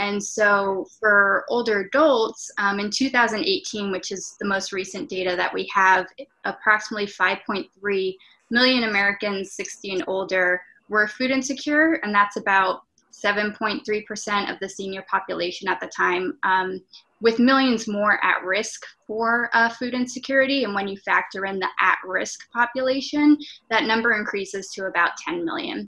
And so for older adults, in 2018, which is the most recent data that we have, approximately 5.3 million Americans 60 and older were food insecure, and that's about 7.3% of the senior population at the time, with millions more at risk for food insecurity. And when you factor in the at-risk population, that number increases to about 10 million.